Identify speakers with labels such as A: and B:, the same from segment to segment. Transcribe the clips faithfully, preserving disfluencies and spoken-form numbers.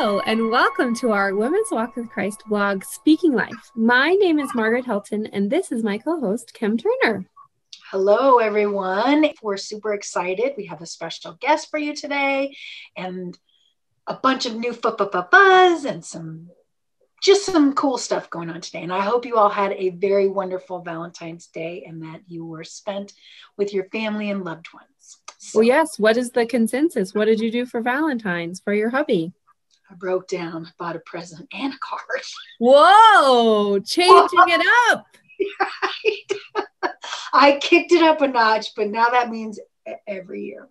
A: Hello, and welcome to our Women's Walk with Christ blog, Speaking Life. My name is Margaret Helton, and this is my co-host, Kim Turner.
B: Hello, everyone. We're super excited. We have a special guest for you today and a bunch of new buzz and some just some cool stuff going on today. And I hope you all had a very wonderful Valentine's Day and that you were spent with your family and loved ones. So,
A: well, yes. What is the consensus? What did you do for Valentine's for your hubby?
B: I broke down, bought a present and a card.
A: Whoa, changing it up.
B: Right. I kicked it up a notch, but now that means every year.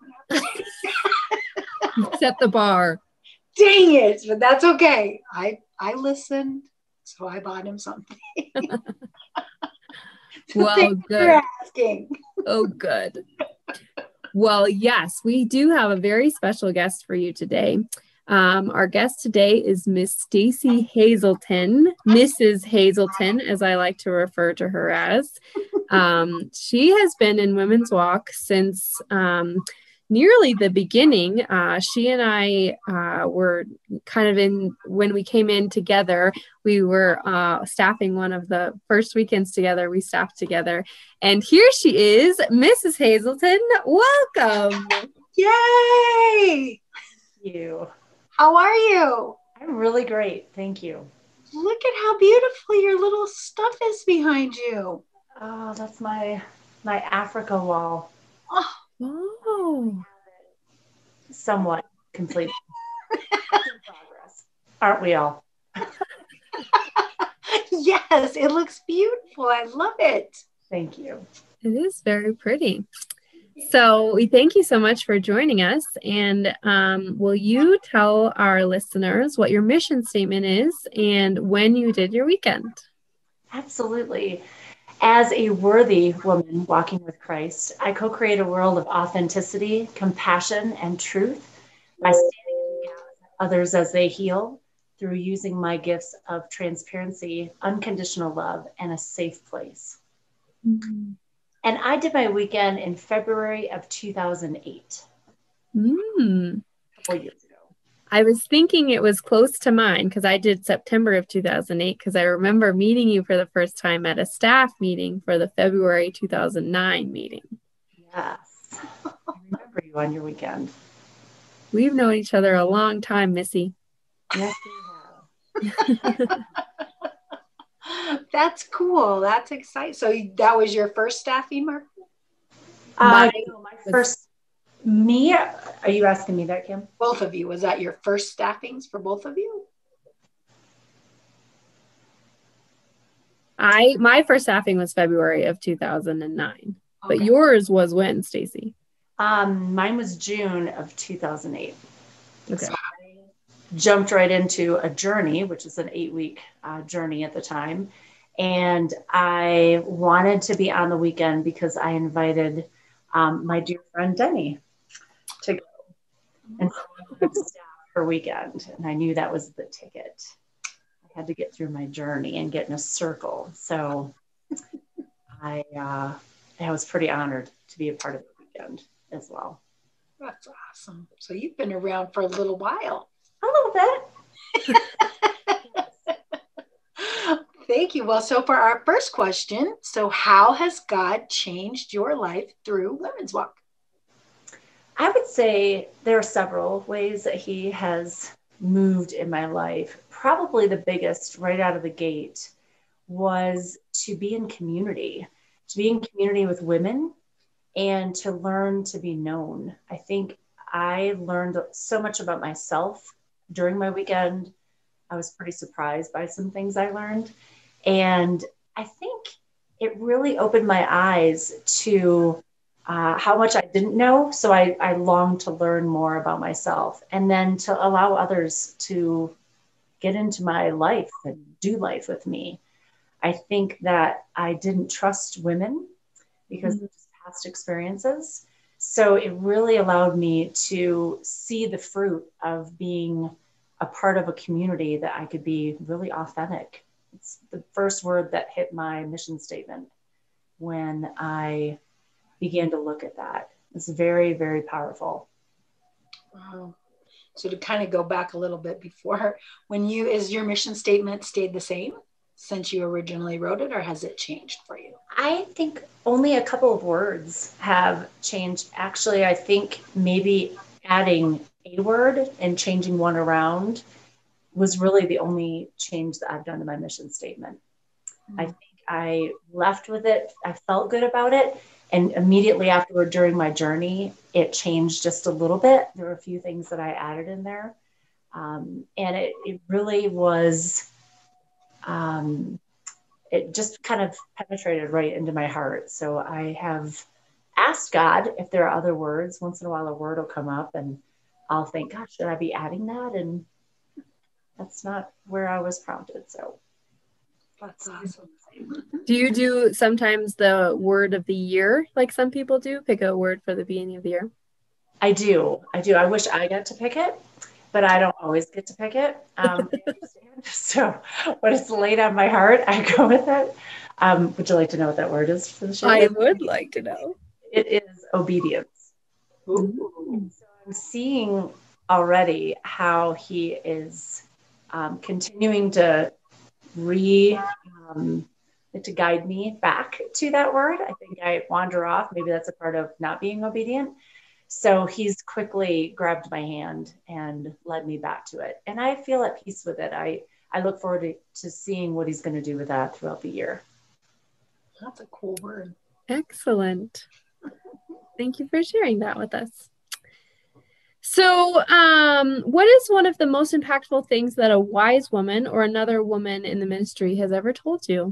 A: Set the bar.
B: Dang it, but that's okay. I I listened, so I bought him something. So
A: well, good.
B: For asking.
A: Oh, good. Well, yes, we do have a very special guest for you today. Um, our guest today is Miss Stacie Hazleton, Missus Hazleton, as I like to refer to her as. Um, she has been in Women's Walk since um, nearly the beginning. Uh, she and I uh, were kind of in, when we came in together, we were uh, staffing one of the first weekends together. We staffed together. And here she is, Missus Hazleton. Welcome.
B: Yay!
C: Thank you.
B: How are you?
C: I'm really great. Thank you.
B: Look at how beautiful your little stuff is behind you.
C: Oh, that's my my Africa wall.
B: Oh,
A: Oh.
C: Somewhat complete. In progress. Aren't we all?
B: yes, it looks beautiful. I love it.
C: Thank you.
A: It is very pretty. So we thank you so much for joining us. And um, will you tell our listeners what your mission statement is and when you did your weekend?
C: Absolutely. As a worthy woman walking with Christ, I co-create a world of authenticity, compassion, and truth by standing in the gap for others as they heal through using my gifts of transparency, unconditional love, and a safe place.
A: Mm-hmm.
C: And I did my weekend in February of two thousand eight.
A: Mm.
C: A couple years ago.
A: I was thinking it was close to mine because I did September of two thousand eight because I remember meeting you for the first time at a staff meeting for the February two thousand nine meeting.
C: Yes. I remember you on your weekend.
A: We've known each other a long time, Missy.
C: Yes, we have.
B: That's cool. That's exciting. So that was your first staffing, Mark?
C: Uh, no, my first, me? Are you asking me that, Kim?
B: Both of you. Was that your first staffings for both of you?
A: I my first staffing was February of two thousand nine.
B: Okay.
A: But yours was when, Stacie?
C: Um, mine was June of two thousand eight.
A: Okay.
C: So I jumped right into a journey, which is an eight-week uh, journey at the time. And I wanted to be on the weekend because I invited um, my dear friend Denny to go. And so I wanted to staff her weekend. And I knew that was the ticket. I had to get through my journey and get in a circle. So I, uh, I was pretty honored to be a part of the weekend as well.
B: That's awesome. So you've been around for a little while.
C: A little bit.
B: Thank you. Well, so for our first question, so how has God changed your life through Women's Walk?
C: I would say there are several ways that he has moved in my life. Probably the biggest right out of the gate was to be in community, to be in community with women and to learn to be known. I think I learned so much about myself during my weekend. I was pretty surprised by some things I learned. And I think it really opened my eyes to uh, how much I didn't know. So I, I longed to learn more about myself and then to allow others to get into my life and do life with me. I think that I didn't trust women because mm-hmm. of just past experiences. So it really allowed me to see the fruit of being a part of a community that I could be really authentic. It's the first word that hit my mission statement when I began to look at that. It's very, very powerful.
B: Wow. So to kind of go back a little bit before, when you, is your mission statement stayed the same since you originally wrote it, or has it changed for you?
C: I think only a couple of words have changed. Actually, I think maybe adding a word and changing one around was really the only change that I've done to my mission statement. Mm-hmm. I think I left with it. I felt good about it. And immediately afterward, during my journey, it changed just a little bit. There were a few things that I added in there. Um, and it, it really was, um, it just kind of penetrated right into my heart. So I have asked God if there are other words. Once in a while, a word will come up and I'll think, gosh, should I be adding that? And that's not where I was prompted. So
B: that's awesome.
A: Do you do sometimes the word of the year, like some people do, pick a word for the beginning of the year?
C: I do. I do. I wish I got to pick it, but I don't always get to pick it. Um, so when it's laid on my heart, I go with it. Um, would you like to know what that word is for the show?
A: I would like to know.
C: It is obedience. Ooh. So I'm seeing already how he is um, continuing to re um, to guide me back to that word. I think I wander off. Maybe that's a part of not being obedient. So he's quickly grabbed my hand and led me back to it. And I feel at peace with it. I, I look forward to, to seeing what he's going to do with that throughout the year.
B: That's a cool word.
A: Excellent. Thank you for sharing that with us. So um, what is one of the most impactful things that a wise woman or another woman in the ministry has ever told you?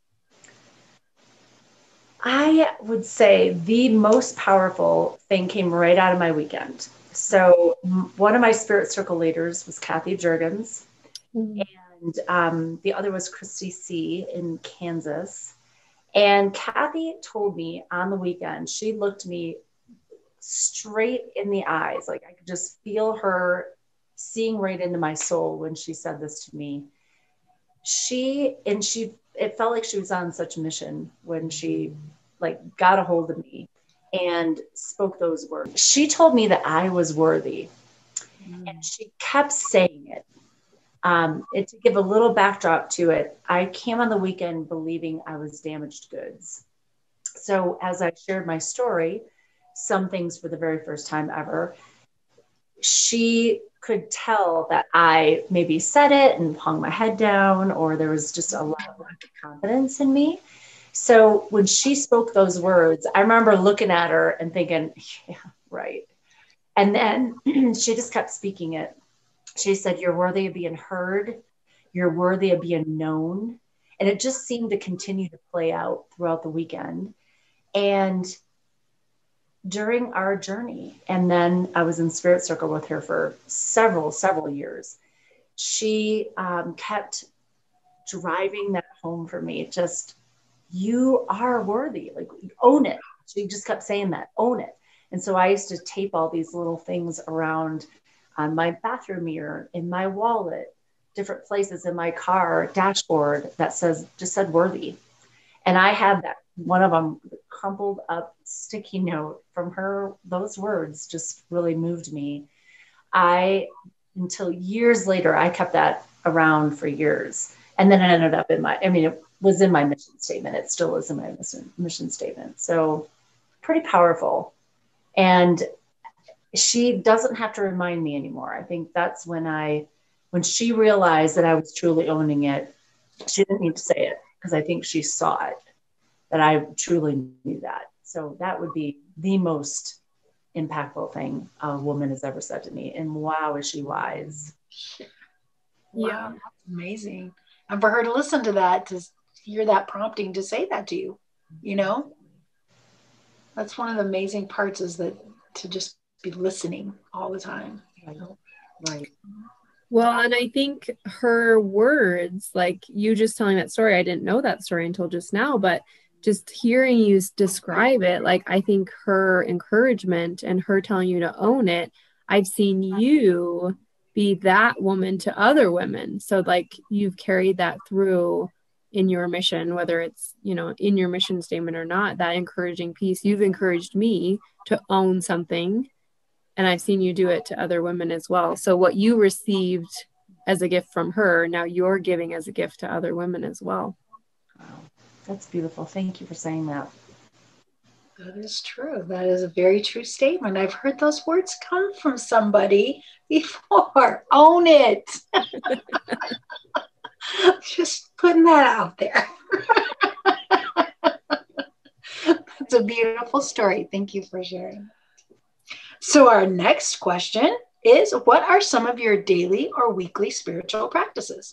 C: I would say the most powerful thing came right out of my weekend. So one of my spirit circle leaders was Kathy Jurgens, mm-hmm. and um, the other was Christy C. in Kansas. And Kathy told me on the weekend, she looked me straight in the eyes. Like I could just feel her seeing right into my soul when she said this to me. She, and she, it felt like she was on such a mission when she like got a hold of me and spoke those words. She told me that I was worthy, mm. and she kept saying it. Um, and to give a little backdrop to it, I came on the weekend believing I was damaged goods. So as I shared my story, some things for the very first time ever, she could tell that I maybe said it and hung my head down, or there was just a lot of lack of confidence in me. So when she spoke those words, I remember looking at her and thinking, yeah, right. And then she just kept speaking it. She said, you're worthy of being heard. You're worthy of being known. And it just seemed to continue to play out throughout the weekend. And during our journey, and then I was in Spirit Circle with her for several, several years, she um, kept driving that home for me. Just, you are worthy, like own it. She just kept saying that, own it. And so I used to tape all these little things around on my bathroom mirror, in my wallet, different places in my car dashboard that says, just said worthy. And I had that, one of them crumpled up sticky note from her. Those words just really moved me. I, until years later, I kept that around for years. And then it ended up in my, I mean, it was in my mission statement. It still is in my mission, mission statement. So pretty powerful. And she doesn't have to remind me anymore. I think that's when I, when she realized that I was truly owning it, she didn't need to say it, because I think she saw it, that I truly knew that. So that would be the most impactful thing a woman has ever said to me. And wow, is she wise.
B: Wow, yeah, that's amazing. And for her to listen to that, to hear that prompting to say that to you, you know, that's one of the amazing parts, is that to just be listening all the time.
C: Right. Right.
A: Well, and I think her words, like you just telling that story, I didn't know that story until just now, but just hearing you describe it, like I think her encouragement and her telling you to own it, I've seen you be that woman to other women. So like you've carried that through in your mission, whether it's, you know, in your mission statement or not, that encouraging piece, you've encouraged me to own something and I've seen you do it to other women as well. So what you received as a gift from her, now you're giving as a gift to other women as well.
C: Wow. That's beautiful. Thank you for saying that.
B: That is true. That is a very true statement. I've heard those words come from somebody before. Own it. Just putting that out there. That's a beautiful story. Thank you for sharing. So our next question is, what are some of your daily or weekly spiritual practices?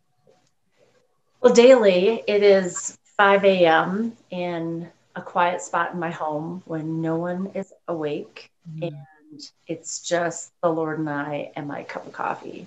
C: Well, daily, it is five a.m. in a quiet spot in my home when no one is awake. Mm. And it's just the Lord and I and my cup of coffee.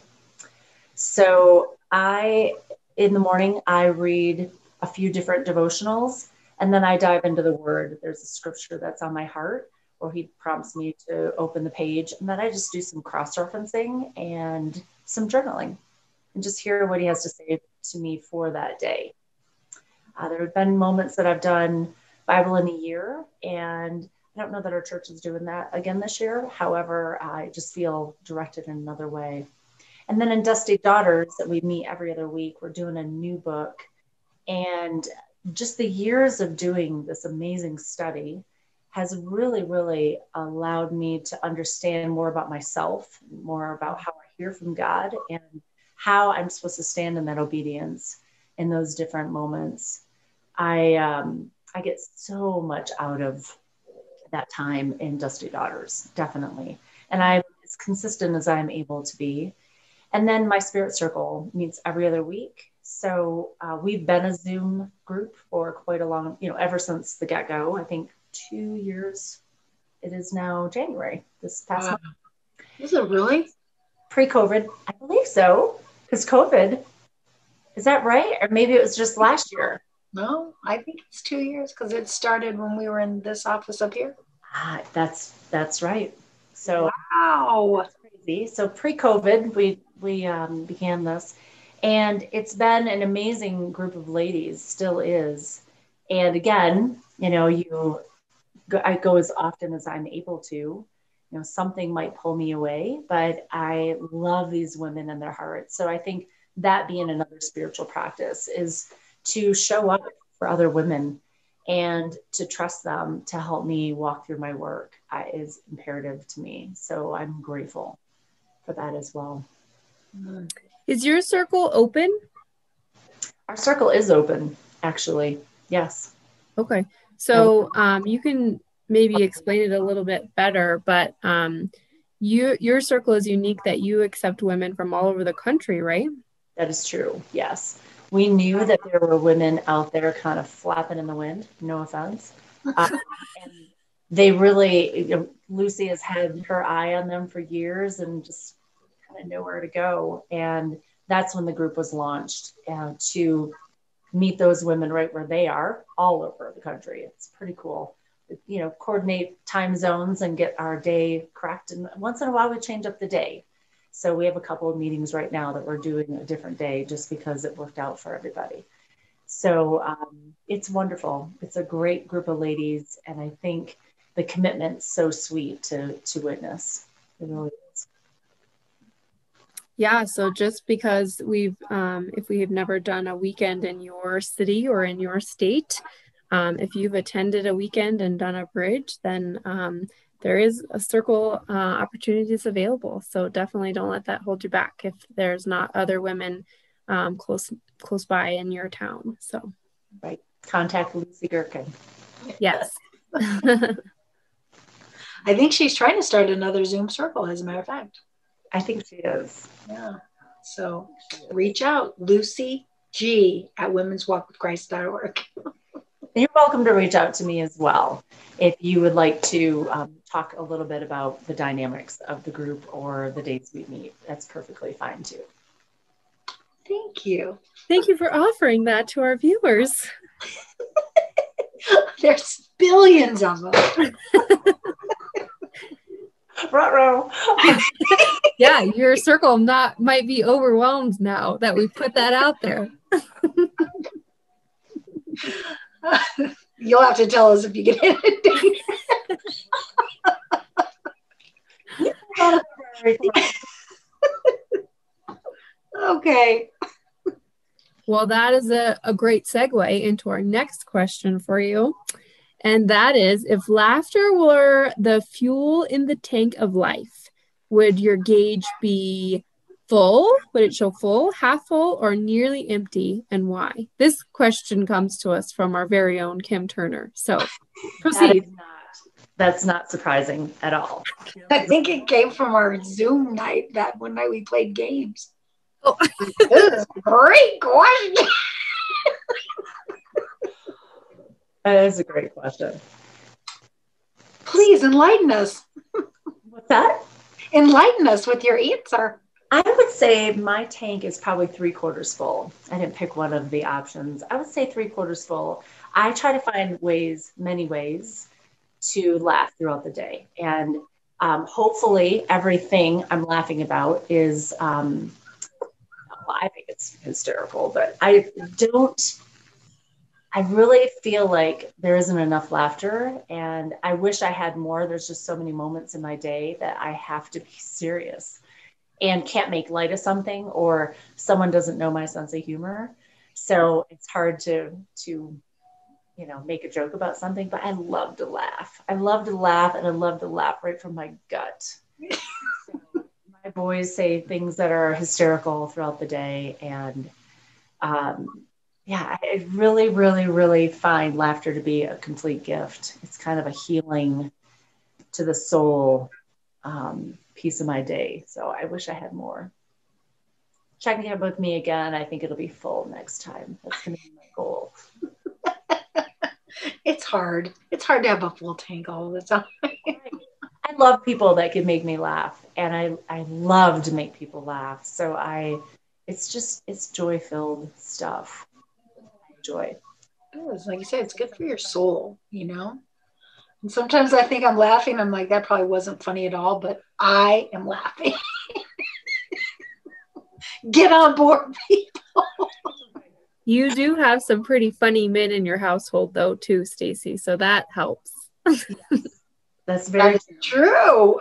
C: So I, in the morning, I read a few different devotionals, and then I dive into the Word. There's a scripture that's on my heart, or he prompts me to open the page, and then I just do some cross-referencing and some journaling and just hear what he has to say to me for that day. Uh, there have been moments that I've done Bible in a year, and I don't know that our church is doing that again this year. However, I just feel directed in another way. And then in Dusty Daughters that we meet every other week, we're doing a new book, and just the years of doing this amazing study has really, really allowed me to understand more about myself, more about how I hear from God, and how I'm supposed to stand in that obedience in those different moments. I um, I get so much out of that time in Dusty Daughters, definitely. And I'm as consistent as I'm able to be. And then my spirit circle meets every other week. So uh, we've been a Zoom group for quite a long, you know, ever since the get-go. I think two years. It is now January, this past
B: wow.
C: month.
B: Is it really?
C: Pre-COVID, I believe so, because COVID, is that right? Or maybe it was just last year.
B: No, I think it's two years because it started when we were in this office up here.
C: Ah, that's that's right. So
B: wow,
C: that's crazy. So pre-COVID, we we um, began this, and it's been an amazing group of ladies. Still is. And again, you know, you go, I go as often as I'm able to. You know, something might pull me away, but I love these women and their hearts. So I think that being another spiritual practice is to show up for other women and to trust them to help me walk through my work uh, is imperative to me. So I'm grateful for that as well.
A: Is your circle open?
C: Our circle is open, actually. Yes.
A: Okay. So um, you can maybe explain it a little bit better, but um, you, your circle is unique that you accept women from all over the country, right?
C: That is true. Yes. We knew that there were women out there kind of flapping in the wind, no offense. Uh, and they really, you know, Lucy has had her eye on them for years and just kind of nowhere to go. And that's when the group was launched uh, to meet those women right where they are all over the country. It's pretty cool. You know, coordinate time zones and get our day correct. And once in a while we change up the day. So we have a couple of meetings right now that we're doing a different day just because it worked out for everybody. So um, it's wonderful. It's a great group of ladies. And I think the commitment's so sweet to, to witness. It really is.
A: Yeah. So just because we've, um, if we have never done a weekend in your city or in your state, um, if you've attended a weekend and done a bridge, then um, there is a circle uh, opportunities available. So definitely don't let that hold you back if there's not other women um, close close by in your town. So
C: right. Contact Lucy Gherkin.
A: Yes.
B: I think she's trying to start another Zoom circle, as a matter of fact.
C: I think she is.
B: Yeah. So reach out, Lucy G at women's walk with christ dot org.
C: You're welcome to reach out to me as well if you would like to um, talk a little bit about the dynamics of the group or the dates we meet. That's perfectly fine too.
B: Thank you.
A: Thank you for offering that to our viewers.
B: There's billions of them.
C: Ruh-roh.
A: Yeah, your circle not might be overwhelmed now that we put that out there.
B: You'll have to tell us if you get inundated. Okay.
A: Well, that is a, a great segue into our next question for you. And that is, if laughter were the fuel in the tank of life, would your gauge be full? Would it show full, half full, or nearly empty, and why? This question comes to us from our very own Kim Turner. So proceed.
C: That is not, that's not surprising at all.
B: I think it came from our Zoom night, that one night we played games.
A: Oh.
B: This is a great question.
C: That is a great question.
B: Please enlighten us.
C: What's that?
B: Enlighten us with your answer.
C: I would say my tank is probably three quarters full. I didn't pick one of the options. I would say three quarters full. I try to find ways, many ways, to laugh throughout the day. And um, hopefully everything I'm laughing about is, um, well, I think it's hysterical, but I don't, I really feel like there isn't enough laughter, and I wish I had more. There's just so many moments in my day that I have to be serious and can't make light of something, or someone doesn't know my sense of humor. So it's hard to, to, you know, make a joke about something, but I love to laugh. I love to laugh, and I love to laugh right from my gut. So my boys say things that are hysterical throughout the day. And um, yeah, I really, really, really find laughter to be a complete gift. It's kind of a healing to the soul um, piece of my day. So I wish I had more. Check in with me again. I think it'll be full next time. That's going to be my goal.
B: It's hard. It's hard to have a full tank all the time.
C: I love people that can make me laugh, and I, I love to make people laugh. So I, it's just, it's joy-filled stuff. I enjoy.
B: It's like you said, it's good for your soul, you know? And sometimes I think I'm laughing. I'm like, that probably wasn't funny at all, but I am laughing. Get on board, people.
A: You do have some pretty funny men in your household, though, too, Stacie. So that helps.
C: Yes. That's very
B: That's true.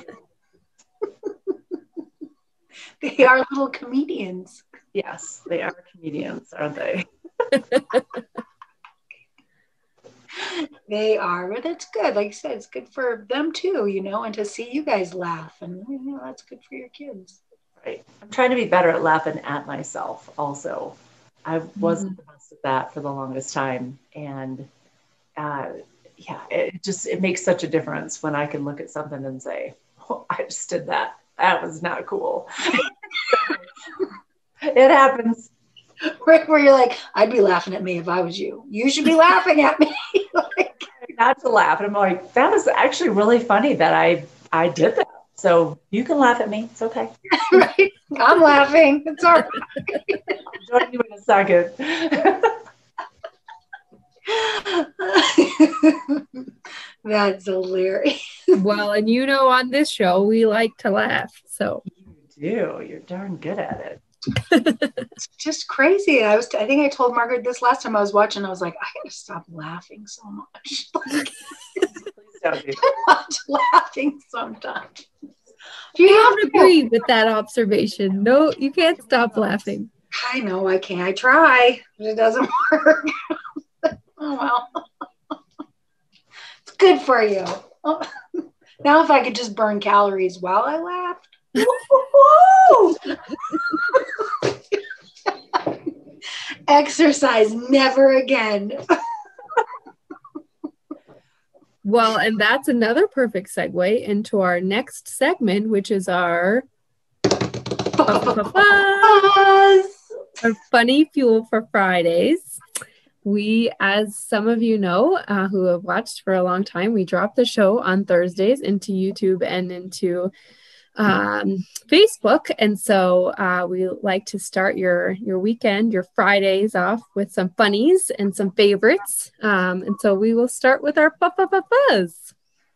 B: They are little comedians.
C: Yes, they are comedians, aren't they?
B: They are, but it's good. Like I said, it's good for them too, you know, and to see you guys laugh, and you know, that's good for your kids.
C: Right. I'm trying to be better at laughing at myself also. I wasn't mm-hmm. the best at that for the longest time. And uh, yeah, it just, it makes such a difference when I can look at something and say, oh, I just did that. That was not cool. It happens.
B: Where, where you're like, I'd be laughing at me if I was you. You should be laughing at me. Like,
C: not to laugh. And I'm like, that was actually really funny that I, I did that. So you can laugh at me. It's okay.
B: Right. I'm laughing. It's all right.
C: I'll join you in a second.
B: That's hilarious.
A: Well, and you know, on this show, we like to laugh. So
C: you do. You're darn good at it.
B: It's just crazy. I was, I think I told Margaret this last time I was watching. I was like, I gotta stop laughing so much. Like,
C: please don't do
B: that. I'm not laughing sometimes.
A: Do you have to agree with that observation? No, you can't stop laughing.
B: I know I can. I try, but it doesn't work. Oh well. It's good for you. Oh. Now if I could just burn calories while I laughed. Exercise never again.
A: Well, and that's another perfect segue into our next segment, which is our, our funny fuel for Fridays. We, as some of you know, uh, who have watched for a long time, we drop the show on Thursdays into YouTube and into um, Facebook. And so uh, we like to start your, your weekend, your Fridays off with some funnies and some favorites. Um, and so we will start with our buzz.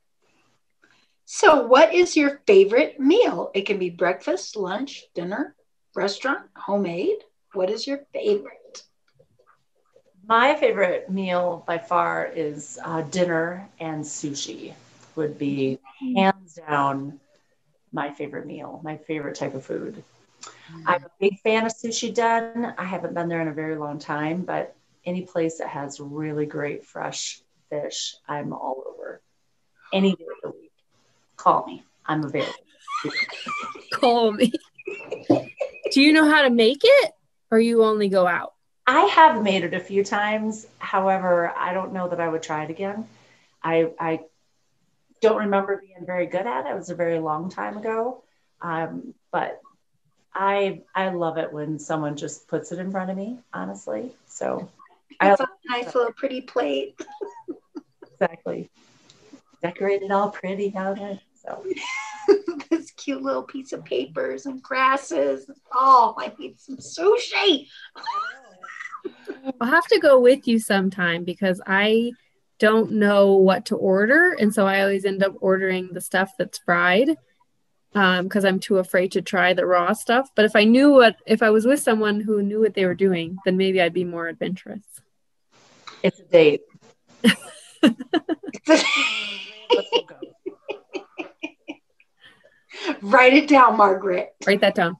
B: So what is your favorite meal? It can be breakfast, lunch, dinner, restaurant, homemade. What is your favorite?
C: My favorite meal by far is uh, dinner and sushi would be hands down my favorite meal, my favorite type of food. I'm a big fan of Sushi Den. I haven't been there in a very long time, but any place that has really great fresh fish, I'm all over. Any day of the week. Call me. I'm available.
A: Call me. Do you know how to make it, or you only go out?
C: I have made it a few times. However, I don't know that I would try it again. I, I don't remember being very good at it. It was a very long time ago. Um, but I I love it when someone just puts it in front of me, honestly. So
B: it's a nice little pretty plate.
C: Exactly. Decorated all pretty out there. So
B: this cute little piece of papers and grasses. Oh, I need some sushi.
A: I'll have to go with you sometime because I don't know what to order. And so I always end up ordering the stuff that's fried um, because I'm too afraid to try the raw stuff. But if I knew what, if I was with someone who knew what they were doing, then maybe I'd be more adventurous.
C: It's a date.
B: Write it down, Margaret.
A: Write that down.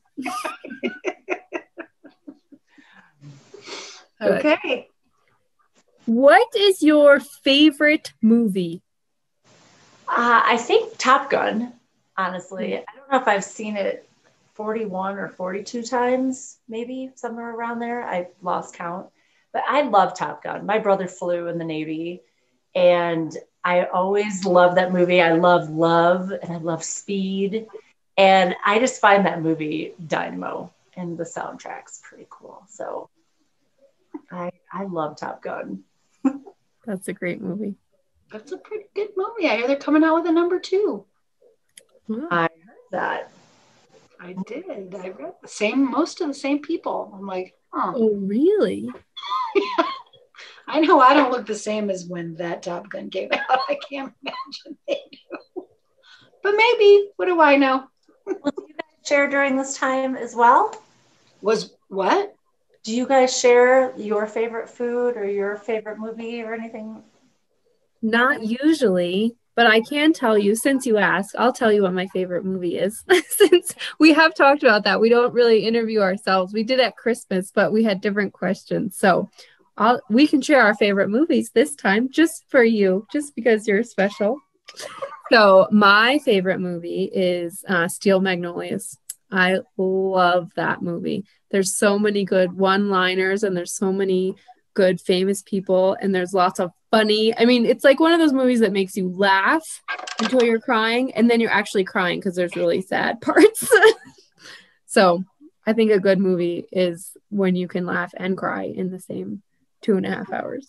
B: Okay.
A: What is your favorite movie?
C: Uh, I think Top Gun, honestly. I don't know if I've seen it forty-one or forty-two times, maybe somewhere around there. I've lost count. But I love Top Gun. My brother flew in the Navy, and I always love that movie. I love love, and I love speed. And I just find that movie dynamo, and the soundtrack's pretty cool. So I I love Top Gun.
A: That's a great movie.
B: That's a pretty good movie. I hear they're coming out with a number two.
A: Wow.
C: I heard that.
B: I did. I read the same, most of the same people. I'm like, huh.
A: Oh, really?
B: Yeah. I know I don't look the same as when that Top Gun came out. I can't imagine they do. But maybe, what do I know?
C: Well, do you guys share during this time as well?
B: Was what?
C: Do you guys share your favorite food or your favorite movie or anything?
A: Not usually, but I can tell you, since you asked, I'll tell you what my favorite movie is. Since we have talked about that, we don't really interview ourselves. We did at Christmas, but we had different questions. So I'll, we can share our favorite movies this time just for you, just because you're special. So my favorite movie is uh, Steel Magnolias. I love that movie. There's so many good one-liners and there's so many good famous people and there's lots of funny. I mean, it's like one of those movies that makes you laugh until you're crying and then you're actually crying because there's really sad parts. So I think a good movie is when you can laugh and cry in the same two and a half hours.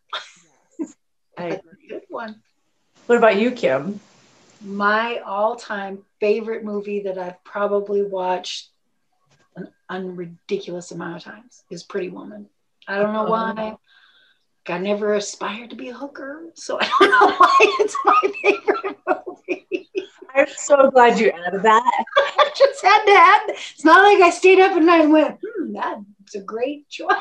C: I agree.
B: Good one.
C: What about you, Kim?
B: My all-time favorite movie that I've probably watched an unridiculous amount of times is Pretty Woman. I don't know why. I never aspired to be a hooker, so I don't know why it's my favorite movie.
C: I'm so glad you added that.
B: I just had to add. It's not like I stayed up at night and went, hmm, that's a great choice.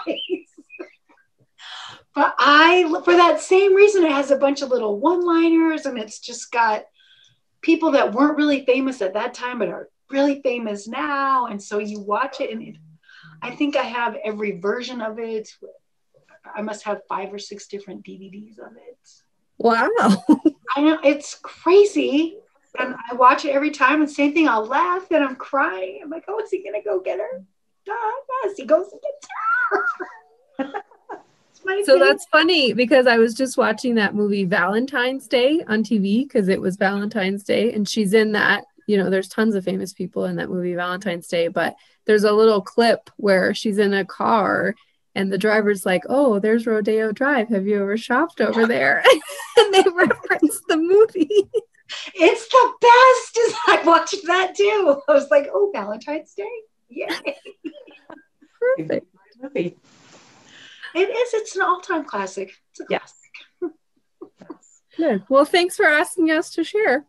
B: But I, for that same reason, it has a bunch of little one-liners, and it's just got people that weren't really famous at that time, but are really famous now. And so you watch it, and it, I think I have every version of it. I must have five or six different D V Ds of it.
A: Wow.
B: I know, it's crazy. And I watch it every time, and same thing, I'll laugh and I'm crying. I'm like, oh, is he gonna go get her? Ah, yes, he goes and gets her.
A: So that's funny because I was just watching that movie Valentine's Day on T V because it was Valentine's Day and she's in that, you know, there's tons of famous people in that movie Valentine's Day, but there's a little clip where she's in a car and the driver's like, oh, there's Rodeo Drive. Have you ever shopped over there? And they reference the movie.
B: It's the best. I watched that too. I was like, oh, Valentine's Day. Yay.
A: Perfect.
C: Movie.
B: It is. It's an all-time classic. It's a
C: Yes.
B: classic.
A: Good. Well, thanks for asking us to share.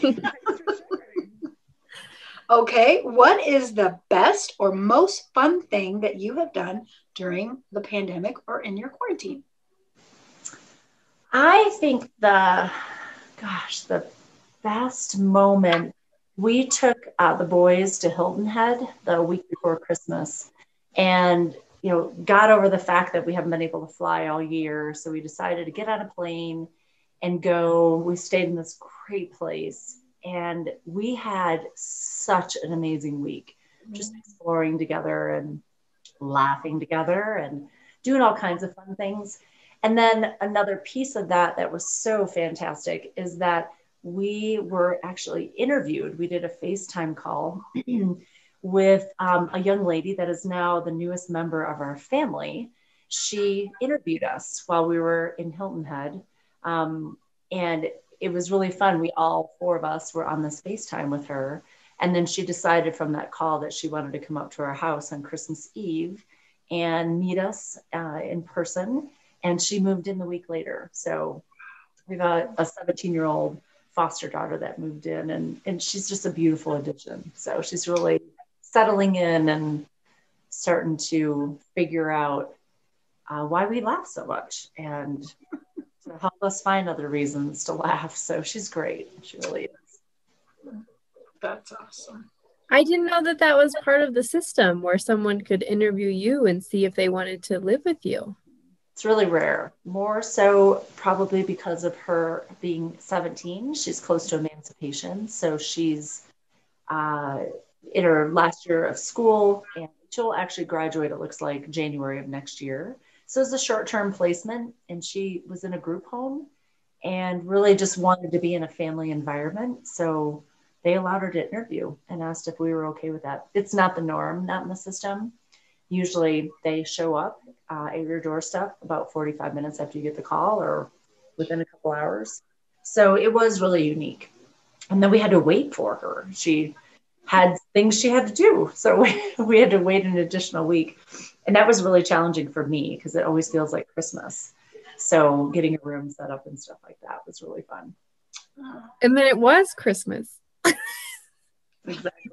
B: Okay. What is the best or most fun thing that you have done during the pandemic or in your quarantine?
C: I think the, gosh, the best moment we took uh, the boys to Hilton Head the week before Christmas, and you know, got over the fact that we haven't been able to fly all year. So we decided to get on a plane and go. We stayed in this great place, and we had such an amazing week, just exploring together and laughing together and doing all kinds of fun things. And then another piece of that that was so fantastic is that we were actually interviewed. We did a FaceTime call with um, a young lady that is now the newest member of our family. She interviewed us while we were in Hilton Head. Um, and it was really fun. We all four of us were on this FaceTime with her. And then she decided from that call that she wanted to come up to our house on Christmas Eve and meet us uh, in person. And she moved in the week later. So we've got a seventeen year old foster daughter that moved in, and, and she's just a beautiful addition. So she's really settling in and starting to figure out uh, why we laugh so much and to help us find other reasons to laugh. So she's great. She really is.
B: That's awesome.
A: I didn't know that that was part of the system where someone could interview you and see if they wanted to live with you.
C: It's really rare, more so probably because of her being seventeen. She's close to emancipation. So she's uh, in her last year of school, and she'll actually graduate, it looks like, January of next year. So it's a short-term placement, and she was in a group home and really just wanted to be in a family environment. So they allowed her to interview and asked if we were okay with that. It's not the norm, not in the system. Usually they show up uh, at your doorstep about forty-five minutes after you get the call or within a couple hours. So it was really unique. And then we had to wait for her. She had things she had to do. So we, we had to wait an additional week. And that was really challenging for me because it always feels like Christmas. So getting a room set up and stuff like that was really fun.
A: And then it was Christmas.
C: Exactly.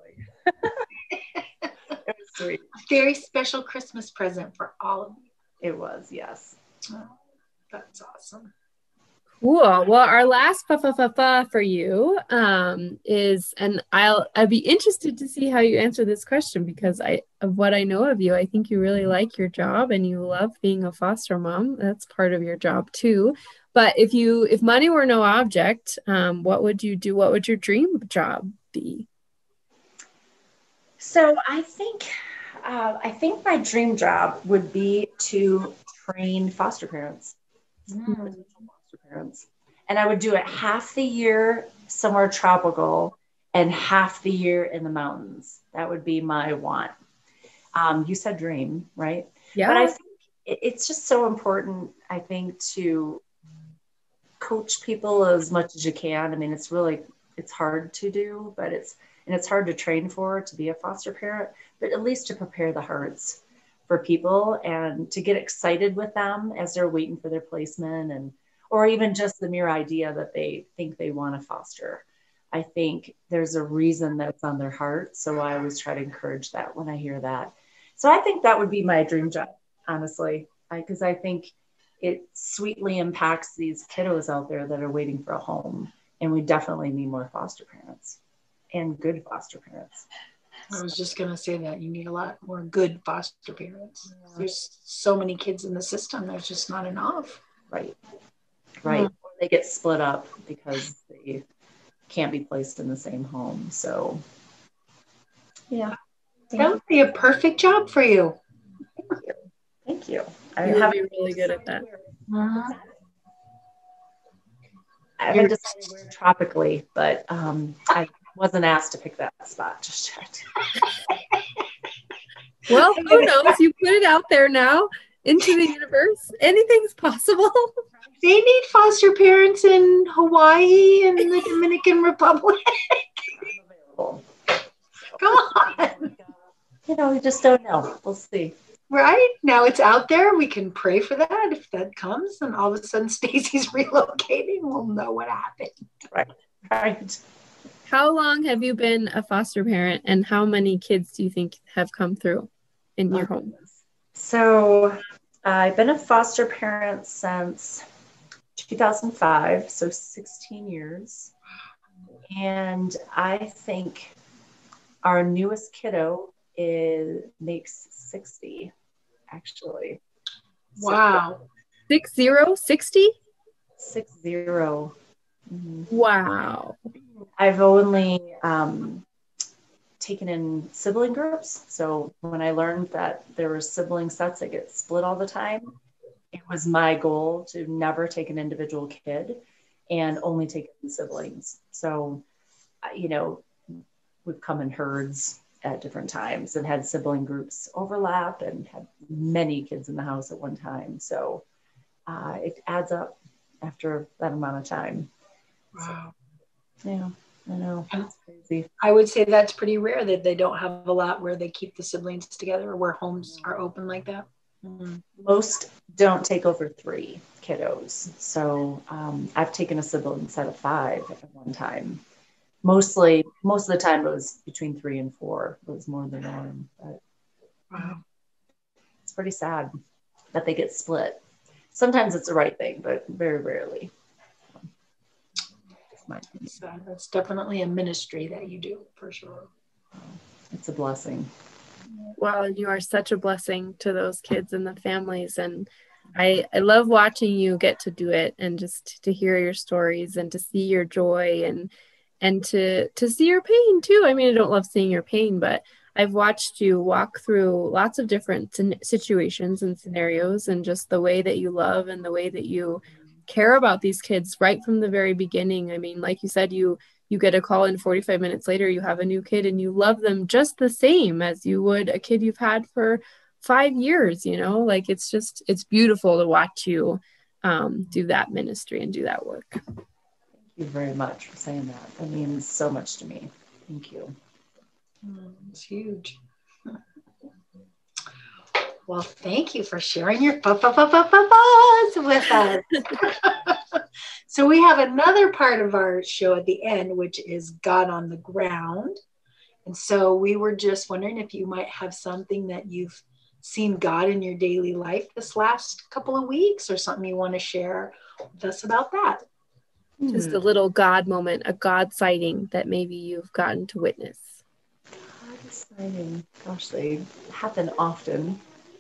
C: It was sweet.
B: Very special Christmas present for all of you.
C: It was, yes.
B: Oh, that's awesome.
A: Cool. Well, our last fa fa fa fa for you um, is, and I'll I'd be interested to see how you answer this question because I of what I know of you, I think you really like your job and you love being a foster mom. That's part of your job too. But if you if money were no object, um, what would you do? What would your dream job be?
C: So I think uh, I think my dream job would be to train foster parents. Mm. Foster parents, and I would do it half the year somewhere tropical and half the year in the mountains. That would be my want. Um, you said dream, right?
A: Yeah.
C: But I think it, it's just so important. I think to coach people as much as you can. I mean, it's really it's hard to do, but it's and it's hard to train for, to be a foster parent, but at least to prepare the hearts for people and to get excited with them as they're waiting for their placement, and or even just the mere idea that they think they want to foster. I think there's a reason that's on their heart. So I always try to encourage that when I hear that. So I think that would be my dream job, honestly, because I, I think it sweetly impacts these kiddos out there that are waiting for a home. And we definitely need more foster parents. And good foster parents.
B: I was just going to say that you need a lot more good foster parents. Yeah. There's so many kids in the system. There's just not enough.
C: Right. Right. Yeah. They get split up because they can't be placed in the same home. So, yeah.
B: That would be a perfect job for you.
C: Thank you. Thank you.
A: I You'll be really good at that.
C: Uh-huh. I haven't decided where tropically, but um, I wasn't asked to pick that spot just yet.
A: Well, who knows? You put it out there now into the universe. Anything's possible.
B: They need foster parents in Hawaii and the Dominican Republic. Come on.
C: You know, we just don't know. We'll see.
B: Right? Now it's out there. We can pray for that. If that comes and all of a sudden Stacie's relocating, we'll know what happened.
C: Right. Right.
A: How long have you been a foster parent, and how many kids do you think have come through in your home?
C: So uh, I've been a foster parent since two thousand five, so sixteen years. And I think our newest kiddo is makes sixty, actually.
B: Wow.
A: Six zero, sixty?
C: Six zero. Mm-hmm.
A: Wow.
C: I've only um, taken in sibling groups. So when I learned that there were sibling sets that get split all the time, it was my goal to never take an individual kid and only take in siblings. So, you know, we've come in herds at different times and had sibling groups overlap and had many kids in the house at one time. So uh, it adds up after that amount of time.
B: Wow.
C: So, yeah, I know. It's crazy.
B: I would say that's pretty rare that they don't have a lot where they keep the siblings together or where homes are open like that. Mm-hmm.
C: Most don't take over three kiddos. So um, I've taken a sibling set of five at one time. Mostly, most of the time it was between three and four. It was more the norm. But
B: wow.
C: It's pretty sad that they get split. Sometimes it's the right thing, but very rarely.
B: So that's definitely a ministry that you do, for sure.
C: It's a blessing.
A: Well, you are such a blessing to those kids and the families. And I, I love watching you get to do it and just to hear your stories and to see your joy and and to to see your pain too. I mean, I don't love seeing your pain, but I've watched you walk through lots of different situations and scenarios, and just the way that you love and the way that you care about these kids right from the very beginning. I mean, like you said, you you get a call and forty-five minutes later you have a new kid and you love them just the same as you would a kid you've had for five years, you know, like it's just, it's beautiful to watch you um, do that ministry and do that work.
C: Thank you very much for saying that. That means so much to me. Thank you.
B: It's huge. Well, thank you for sharing your buzz with us. So we have another part of our show at the end, which is God on the ground. And so we were just wondering if you might have something that you've seen God in your daily life this last couple of weeks, or something you want to share with us about that.
A: Just a little God moment, a God sighting that maybe you've gotten to witness.
C: God sighting. Gosh, they happen often.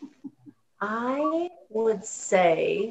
C: I would say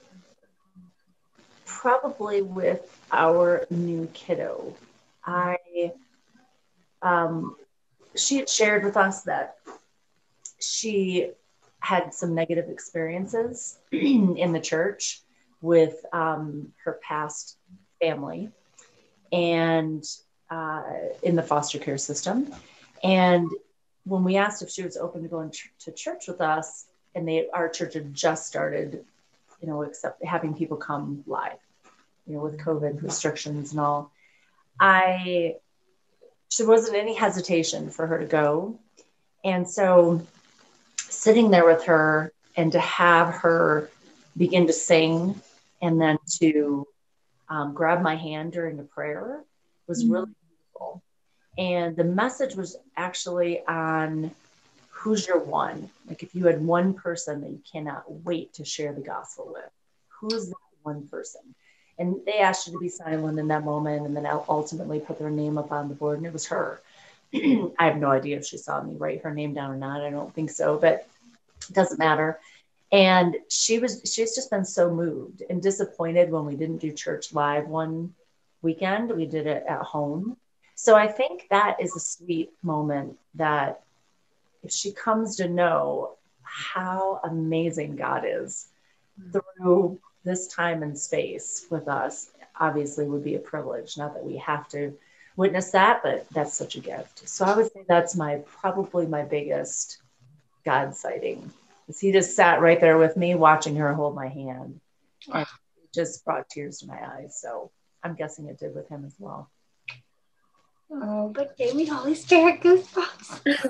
C: probably with our new kiddo. I, um, she had shared with us that she had some negative experiences in the church with um, her past family and uh, in the foster care system. And when we asked if she was open to going to church with us, and they, our church had just started, you know, except having people come live, you know, with COVID restrictions and all, I, there wasn't any hesitation for her to go. And so sitting there with her and to have her begin to sing and then to um, grab my hand during the prayer was mm-hmm. really beautiful. And the message was actually on who's your one? Like if you had one person that you cannot wait to share the gospel with, who's that one person? And they asked you to be silent in that moment and then ultimately put their name up on the board, and it was her. I have no idea if she saw me write her name down or not. I don't think so, but it doesn't matter. And she was, she's just been so moved and disappointed when we didn't do church live one weekend. We did it at home. So I think that is a sweet moment that if she comes to know how amazing God is through this time and space with us, obviously would be a privilege. Not that we have to witness that, but that's such a gift. So I would say that's my, probably my biggest God sighting. He just sat right there with me watching her hold my hand. And it just brought tears to my eyes. So I'm guessing it did with him as well.
B: Oh, but gave me Holy Spirit goosebumps.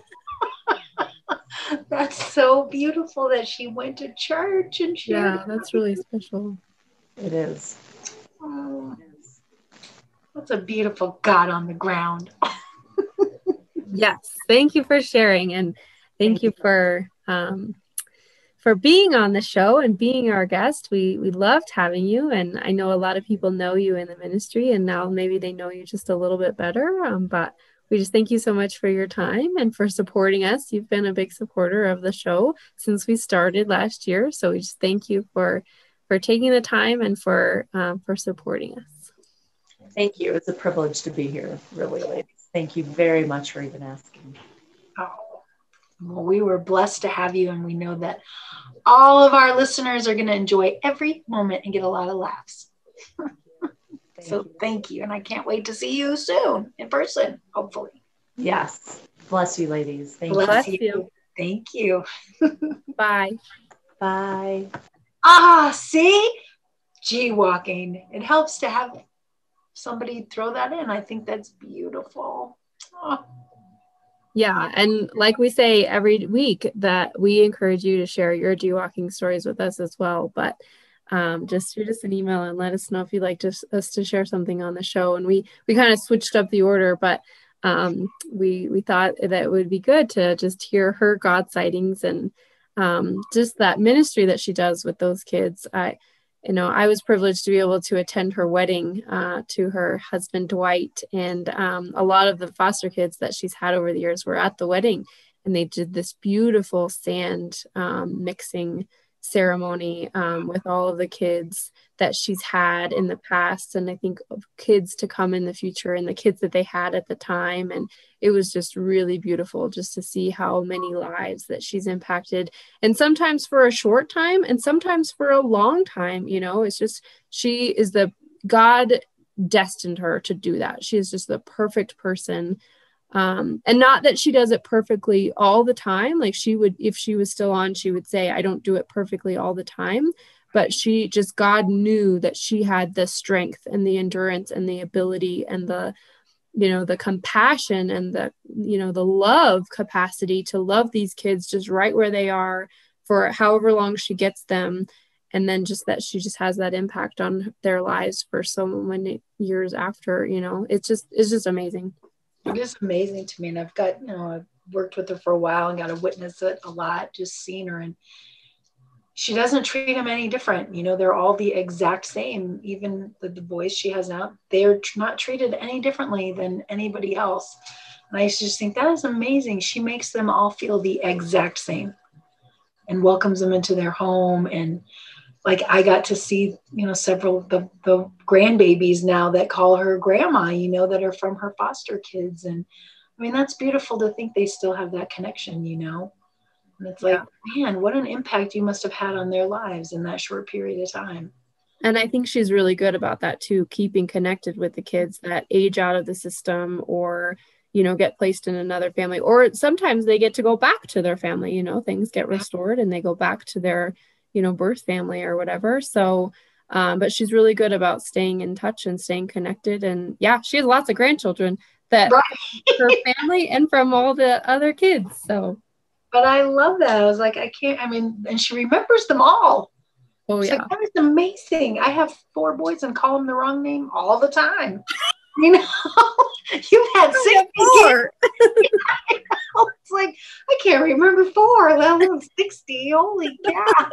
B: That's so beautiful that she went to church and she.
A: Yeah, that's really special.
C: It is.
B: Oh, it is. That's a beautiful God on the ground.
A: Yes, thank you for sharing, and thank, thank you, you for um, for being on the show and being our guest. We we loved having you, and I know a lot of people know you in the ministry, and now maybe they know you just a little bit better. Um, but we just thank you so much for your time and for supporting us. You've been a big supporter of the show since we started last year, so we just thank you for for taking the time and for um, for supporting us.
C: Thank you. It's a privilege to be here, really, ladies. Thank you very much for even asking.
B: Oh, well, we were blessed to have you, and we know that all of our listeners are going to enjoy every moment and get a lot of laughs.
C: Thank
B: So
C: you.
B: thank you, and I can't wait to see you soon in person, hopefully.
C: Yes. Bless you, ladies. Thank
B: Bless
A: you.
B: you. Thank you.
A: Bye.
C: you. Bye.
B: Ah, see? G-walking. It helps to have somebody throw that in. I think that's beautiful. Oh.
A: Yeah, and like we say every week, that we encourage you to share your G-walking stories with us as well. But um, just shoot us an email and let us know if you'd like to, us to share something on the show. And we we kind of switched up the order, but um, we we thought that it would be good to just hear her God sightings and um, just that ministry that she does with those kids. I You know, I was privileged to be able to attend her wedding uh, to her husband, Dwight. And um, a lot of the foster kids that she's had over the years were at the wedding. And they did this beautiful sand um, mixing ceremony um, with all of the kids that she's had in the past. And I think of kids to come in the future and the kids that they had at the time. And it was just really beautiful just to see how many lives that she's impacted, and sometimes for a short time and sometimes for a long time. You know, it's just, she is the God destined her to do that. She is just the perfect person. Um, and not that she does it perfectly all the time. Like she would, if she was still on, she would say, I don't do it perfectly all the time. But she just, God knew that she had the strength and the endurance and the ability and the, you know, the compassion and the, you know, the love capacity to love these kids just right where they are for however long she gets them. And then just that she just has that impact on their lives for so many years after, you know, it's just, it's just amazing.
B: It is amazing to me. And I've got, you know, I've worked with her for a while and got to witness it a lot, just seeing her. And she doesn't treat them any different. You know, they're all the exact same. Even the, the boys she has now, they're not treated any differently than anybody else. And I just think that is amazing. She makes them all feel the exact same and welcomes them into their home. And like, I got to see, you know, several of the, the grandbabies now that call her grandma, you know, that are from her foster kids. And I mean, that's beautiful to think they still have that connection, you know. And it's like, yeah. Man, what an impact you must have had on their lives in that short period of time.
A: And I think she's really good about that too, keeping connected with the kids that age out of the system or, you know, get placed in another family, or sometimes they get to go back to their family, you know, things get restored and they go back to their, you know, birth family or whatever. So, um, but she's really good about staying in touch and staying connected. And yeah, she has lots of grandchildren that
B: right.
A: her family and from all the other kids. So,
B: but I love that. I was like, I can't, I mean, and she remembers them all.
A: Oh
B: it's
A: yeah.
B: Like, that is amazing. I have four boys and call them the wrong name all the time. You know, you've had six
A: four.
B: It's like, I can't remember four, let alone sixty. Holy cow.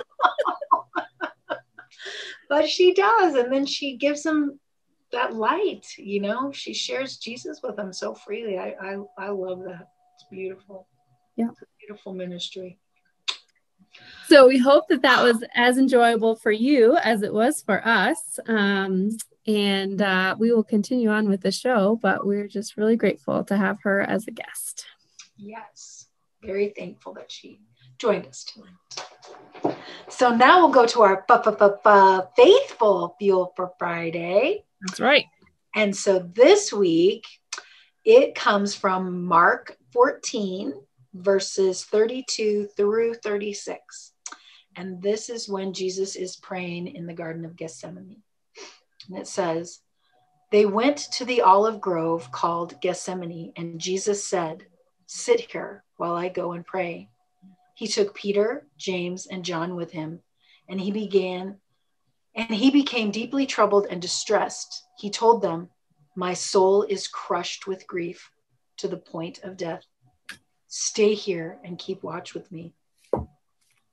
B: But she does. And then she gives them that light, you know, she shares Jesus with them so freely. I, I, I love that. It's beautiful.
A: Yeah.
B: It's a beautiful ministry.
A: So we hope that that was as enjoyable for you as it was for us. Um, and uh, we will continue on with the show, but we're just really grateful to have her as a guest.
B: Yes. Very thankful that she joined us tonight. So now we'll go to our Faithful Fuel for Friday.
A: That's right.
B: And so this week, it comes from Mark fourteen, verses thirty-two through thirty-six. And this is when Jesus is praying in the Garden of Gethsemane. And it says, they went to the olive grove called Gethsemane, and Jesus said, sit here while I go and pray. He took Peter, James, and John with him, and he began, and he became deeply troubled and distressed. He told them, my soul is crushed with grief to the point of death. Stay here and keep watch with me.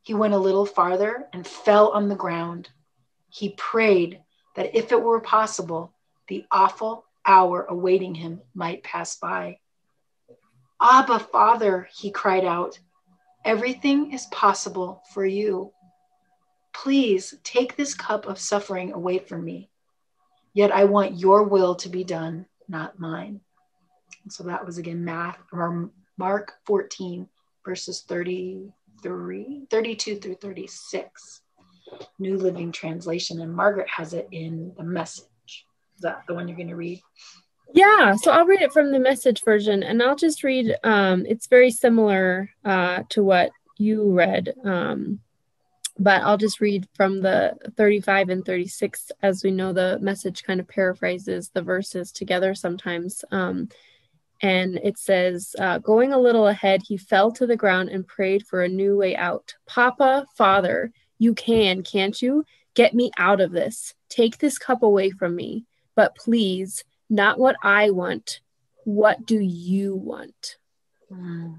B: He went a little farther and fell on the ground. He prayed that if it were possible, the awful hour awaiting him might pass by. Abba, Father, he cried out, everything is possible for you. Please take this cup of suffering away from me. Yet I want your will to be done, not mine. And so that was again Math, or Mark fourteen, verses thirty-three, thirty-two through thirty-six. New Living Translation, and Margaret has it in the Message. Is that the one you're going to read?
A: Yeah, so I'll read it from the Message version, and I'll just read, um, it's very similar uh, to what you read, um, but I'll just read from the thirty-five and thirty-six. As we know, the Message kind of paraphrases the verses together sometimes. Um, and it says, uh, going a little ahead, he fell to the ground and prayed for a new way out. Papa, Father, you can, can't you? Get me out of this. Take this cup away from me. But please, not what I want. What do you want?
B: Mm.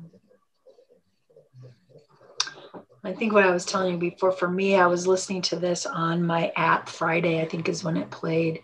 B: I think what I was telling you before, for me, I was listening to this on my app Friday, I think is when it played.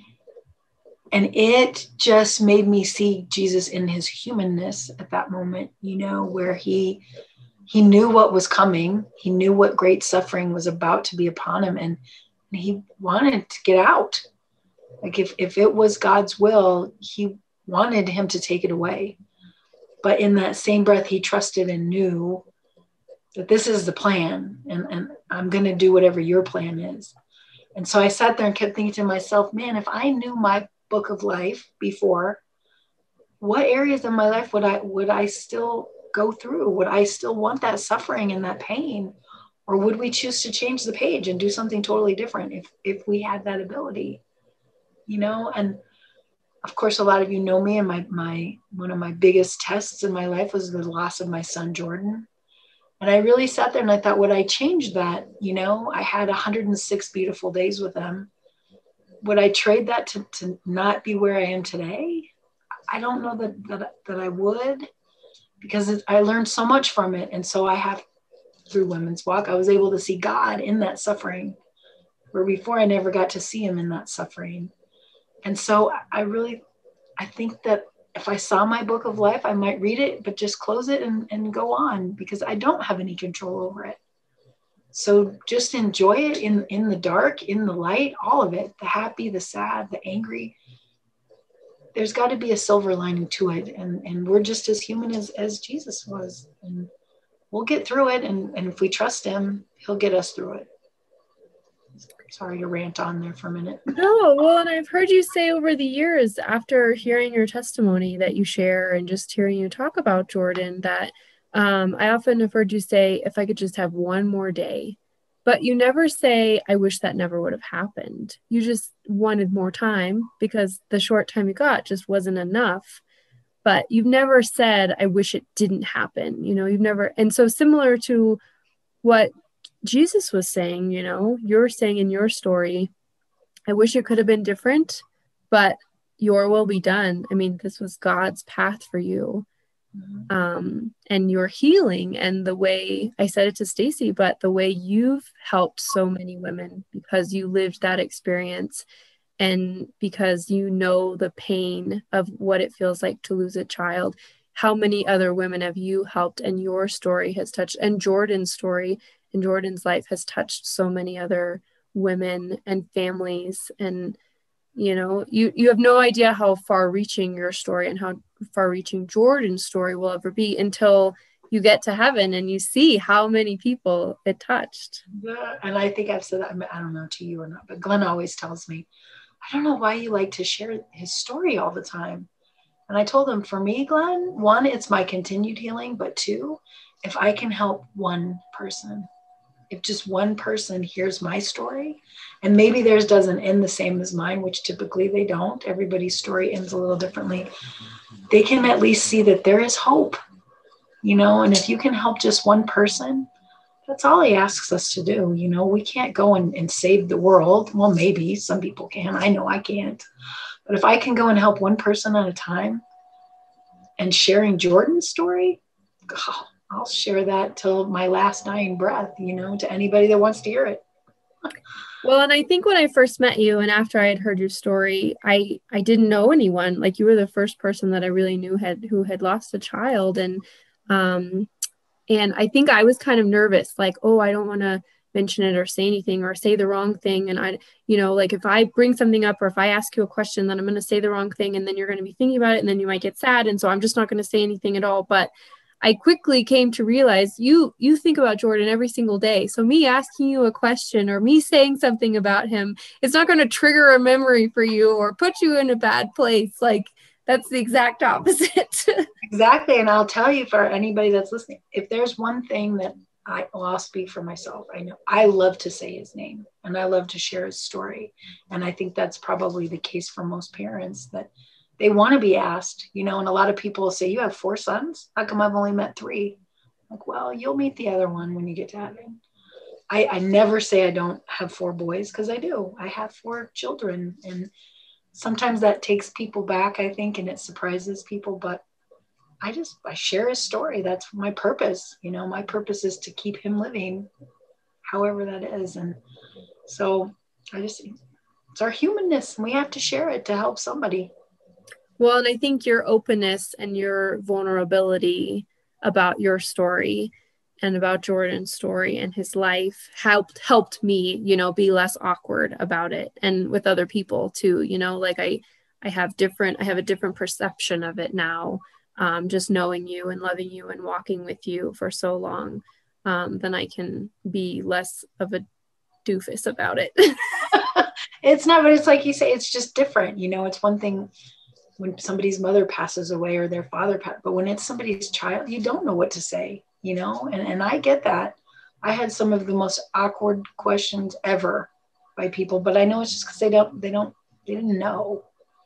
B: And it just made me see Jesus in his humanness at that moment, you know, where he he knew what was coming. He knew what great suffering was about to be upon him. And he wanted to get out. Like if, if it was God's will, he wanted him to take it away. But in that same breath, he trusted and knew that this is the plan, and, and I'm going to do whatever your plan is. And so I sat there and kept thinking to myself, man, if I knew my book of life before, what areas of my life would I would I still go through? Would I still want that suffering and that pain? Or would we choose to change the page and do something totally different if if we had that ability? You know, and of course, a lot of you know me, and my my one of my biggest tests in my life was the loss of my son, Jordan. And I really sat there and I thought, would I change that? You know, I had one hundred six beautiful days with him. Would I trade that to, to not be where I am today? I don't know that that, that I would, because it, I learned so much from it. And so I have, through Women's Walk, I was able to see God in that suffering, where before I never got to see him in that suffering. And so I really, I think that if I saw my book of life, I might read it, but just close it and, and go on, because I don't have any control over it. So just enjoy it in, in the dark, in the light, all of it, the happy, the sad, the angry. There's got to be a silver lining to it. And, and we're just as human as, as Jesus was. And we'll get through it. And, and if we trust him, he'll get us through it. Sorry to rant on there for a minute.
A: No, well, and I've heard you say over the years, after hearing your testimony that you share and just hearing you talk about Jordan, that um, I often have heard you say, if I could just have one more day. But you never say, I wish that never would have happened. You just wanted more time, because the short time you got just wasn't enough. But you've never said, I wish it didn't happen. You know, you've never. And so similar to what Jesus was saying, you know, you're saying in your story, I wish it could have been different, but your will be done. I mean, this was God's path for you. Mm-hmm. Um, and your healing, and the way, I said it to Stacie, but the way you've helped so many women, because you lived that experience, and because you know the pain of what it feels like to lose a child. How many other women have you helped, and your story has touched, and Jordan's story and Jordan's life has touched so many other women and families. And, you know, you, you have no idea how far reaching your story and how far reaching Jordan's story will ever be until you get to heaven and you see how many people it touched.
B: Yeah, and I think I've said that, I don't know to you or not, but Glenn always tells me, I don't know why you like to share his story all the time. And I told him, for me, Glenn, one, it's my continued healing, but two, if I can help one person, if just one person hears my story, and maybe theirs doesn't end the same as mine, which typically they don't, everybody's story ends a little differently, they can at least see that there is hope, you know. And if you can help just one person, that's all he asks us to do. You know, we can't go and, and save the world. Well, maybe some people can. I know I can't. But if I can go and help one person at a time, and sharing Jordan's story, oh, I'll share that till my last dying breath, you know, to anybody that wants to hear it.
A: Well, and I think when I first met you and after I had heard your story, I, I didn't know anyone. Like, you were the first person that I really knew had who had lost a child. And, um, and I think I was kind of nervous, like, oh, I don't want to mention it or say anything or say the wrong thing. And I, you know, like if I bring something up or if I ask you a question, then I'm going to say the wrong thing and then you're going to be thinking about it and then you might get sad. And so I'm just not going to say anything at all. But I quickly came to realize you you think about Jordan every single day. So me asking you a question or me saying something about him, it's not going to trigger a memory for you or put you in a bad place. Like, that's the exact opposite.
B: Exactly. And I'll tell you, for anybody that's listening, if there's one thing that I, well, I'll speak for myself. I know I love to say his name and I love to share his story. And I think that's probably the case for most parents, that they want to be asked, you know, and a lot of people will say, you have four sons? How come I've only met three? Like, well, you'll meet the other one when you get to heaven. I, I never say I don't have four boys, because I do. I have four children. And sometimes that takes people back, I think, and it surprises people. But I just, I share his story. That's my purpose. You know, my purpose is to keep him living, however that is. And so I just, it's our humanness, and we have to share it to help somebody.
A: Well, and I think your openness and your vulnerability about your story and about Jordan's story and his life helped helped me, you know, be less awkward about it, and with other people too, you know, like I, I have different, I have a different perception of it now, um, just knowing you and loving you and walking with you for so long, um, then I can be less of a doofus about it.
B: It's not, but it's like you say, it's just different. You know, it's one thing when somebody's mother passes away or their father, but when it's somebody's child, you don't know what to say, you know, and, and I get that. I had some of the most awkward questions ever by people, but I know it's just because they don't, they don't, they didn't know.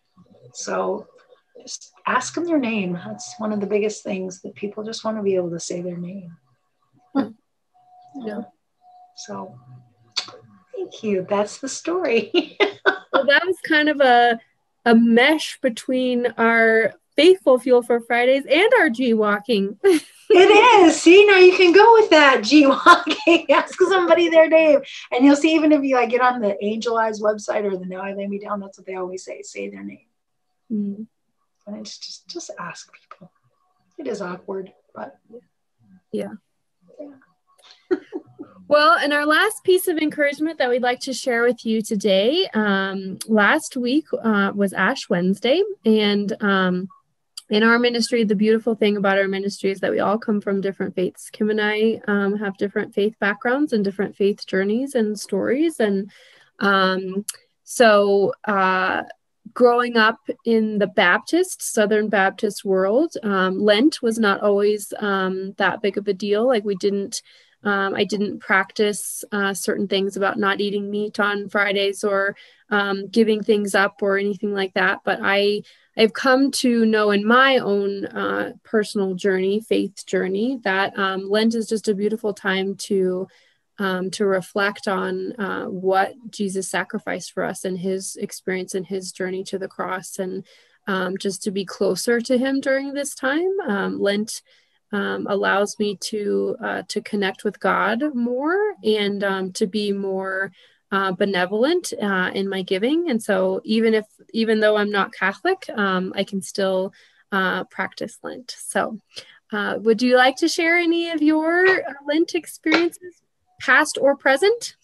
B: So just ask them their name. That's one of the biggest things, that people just want to be able to say their name.
A: Yeah.
B: Yeah. So thank you. That's the story.
A: Well, that was kind of a, a mesh between our faithful Fuel for Fridays and our G walking.
B: It is. See, now you can go with that G walking. Ask somebody their name, and you'll see. Even if you like get on the Angel Eyes website or the Now I Lay Me Down, that's what they always say: say their name. Mm. And it's just just ask people. It is awkward, but
A: yeah. Yeah. Well, and our last piece of encouragement that we'd like to share with you today, um, last week uh, was Ash Wednesday. And um, in our ministry, the beautiful thing about our ministry is that we all come from different faiths. Kim and I um, have different faith backgrounds and different faith journeys and stories. And um, so uh, growing up in the Baptist, Southern Baptist world, um, Lent was not always um, that big of a deal. Like we didn't Um, I didn't practice uh, certain things about not eating meat on Fridays or um, giving things up or anything like that. But I, I've come to know in my own uh, personal journey, faith journey, that um, Lent is just a beautiful time to um, to reflect on uh, what Jesus sacrificed for us and his experience and his journey to the cross, and um, just to be closer to him during this time. Um, Lent Um, allows me to uh, to connect with God more and um, to be more uh, benevolent uh, in my giving. And so even if even though I'm not Catholic, um, I can still uh, practice Lent. So uh, would you like to share any of your uh, Lent experiences, past or present?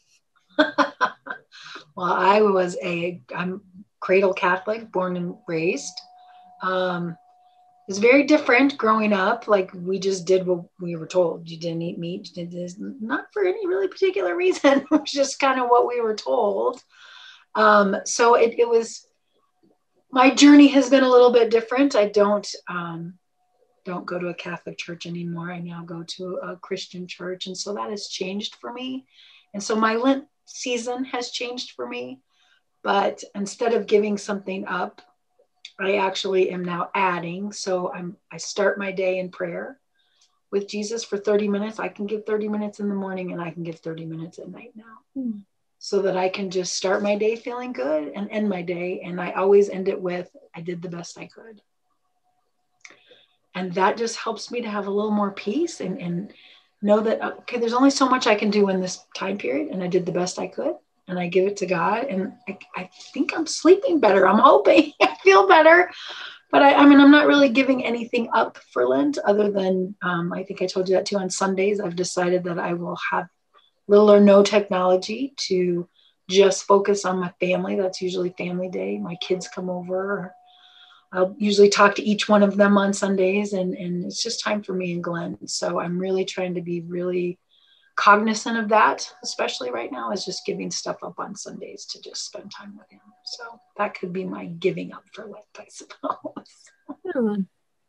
B: Well, I was a I'm cradle Catholic, born and raised. Um, It was very different growing up. Like we just did what we were told. You didn't eat meat. You did this, not for any really particular reason. It was just kind of what we were told. Um, so it, it was, my journey has been a little bit different. I don't, um, don't go to a Catholic church anymore. I now go to a Christian church. And so that has changed for me. And so my Lent season has changed for me. But instead of giving something up, I actually am now adding. So I'm, I start my day in prayer with Jesus for thirty minutes. I can give thirty minutes in the morning and I can give thirty minutes at night now. Mm. So that I can just start my day feeling good and end my day. And I always end it with, I did the best I could. And that just helps me to have a little more peace and, and know that, okay, there's only so much I can do in this time period. And I did the best I could. And I give it to God. And I, I think I'm sleeping better. I'm hoping I feel better. But I, I mean, I'm not really giving anything up for Lent other than, um, I think I told you that too, on Sundays, I've decided that I will have little or no technology to just focus on my family. That's usually family day. My kids come over. I'll usually talk to each one of them on Sundays, and, and it's just time for me and Glenn. So I'm really trying to be really cognizant of that, especially right now, is just giving stuff up on Sundays to just spend time with him. So that could be my giving up for Lent, I suppose.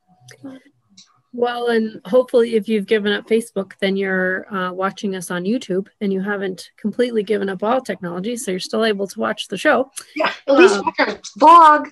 A: Well, and hopefully if you've given up Facebook, then you're uh, watching us on YouTube and you haven't completely given up all technology. So you're still able to watch the show.
B: Yeah, at least um, watch our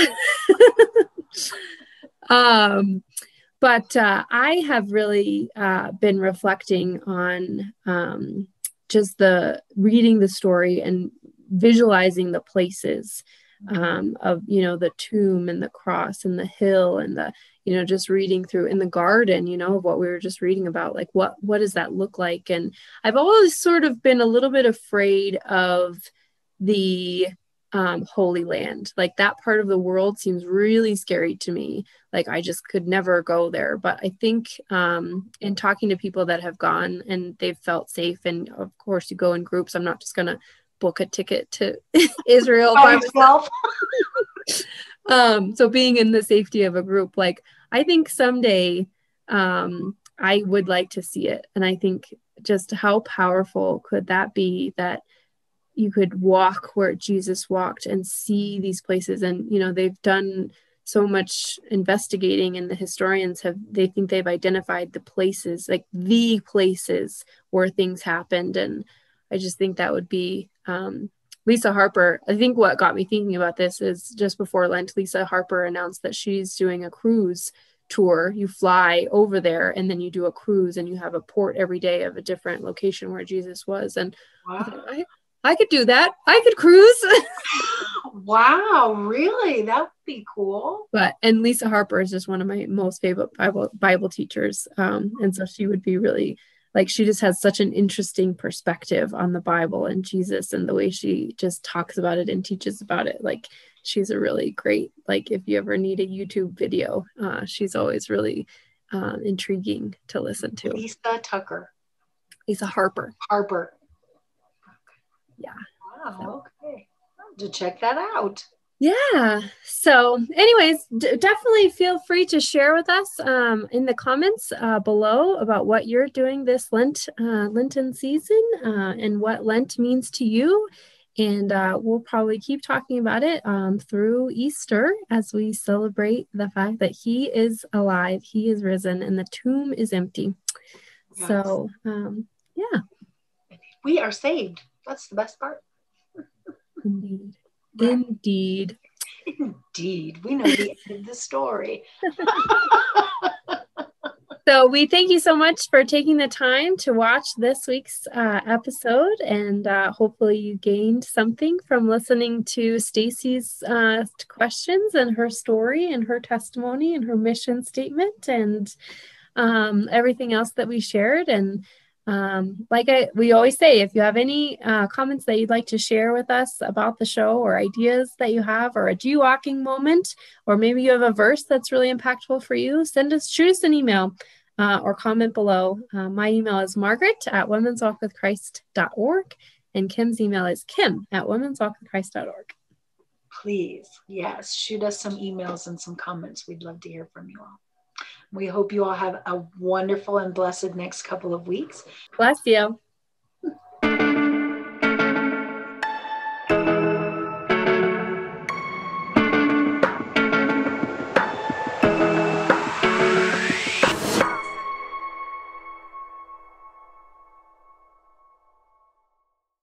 B: vlog.
A: um, but uh, I have really uh, been reflecting on um, just the reading the story and visualizing the places um, of, you know, the tomb and the cross and the hill and the, you know, just reading through in the garden, you know, what we were just reading about, like, what, what does that look like? And I've always sort of been a little bit afraid of the um, Holy Land. Like that part of the world seems really scary to me. Like I just could never go there. But I think um, in talking to people that have gone and they've felt safe, and of course you go in groups, I'm not just going to book a ticket to Israel by myself. um, so being in the safety of a group, like, I think someday um, I would like to see it. And I think just how powerful could that be, that you could walk where Jesus walked and see these places. And, you know, they've done so much investigating, and the historians have, they think they've identified the places, like the places where things happened. And I just think that would be um, Lisa Harper. I think what got me thinking about this is just before Lent, Lisa Harper announced that she's doing a cruise tour. You fly over there and then you do a cruise, and you have a port every day of a different location where Jesus was. And wow. I, thought, I, I could do that. I could cruise.
B: Wow, really? That would be cool.
A: But, and Lisa Harper is just one of my most favorite Bible, Bible teachers. Um, and so she would be really, like, she just has such an interesting perspective on the Bible and Jesus, and the way she just talks about it and teaches about it. Like, she's a really great, like, if you ever need a YouTube video, uh, she's always really um, intriguing to listen to.
B: Lisa Tucker.
A: Lisa Harper.
B: Harper.
A: Yeah.
B: Wow.
A: So.
B: Okay. I'll have to check that out.
A: Yeah. So anyways, d- definitely feel free to share with us um, in the comments uh, below about what you're doing this Lent, uh, Lenten season uh, and what Lent means to you. And uh, we'll probably keep talking about it um, through Easter as we celebrate the fact that he is alive, he is risen, and the tomb is empty. Yes. So, um, yeah.
B: We are saved. That's the best part.
A: Indeed. Indeed.
B: Indeed. We know the end of the story.
A: So we thank you so much for taking the time to watch this week's uh, episode, and uh, hopefully you gained something from listening to Stacie's uh, questions and her story and her testimony and her mission statement and um, everything else that we shared. And um, like I, we always say, if you have any uh, comments that you'd like to share with us about the show, or ideas that you have, or a G-walking moment, or maybe you have a verse that's really impactful for you, send us, shoot us an email uh, or comment below. Uh, my email is Margaret at womens walk with christ dot org, and Kim's email is Kim at womens walk with christ dot org.
B: Please, yes, shoot us some emails and some comments. We'd love to hear from you all. We hope you all have a wonderful and blessed next couple of weeks.
A: Bless you.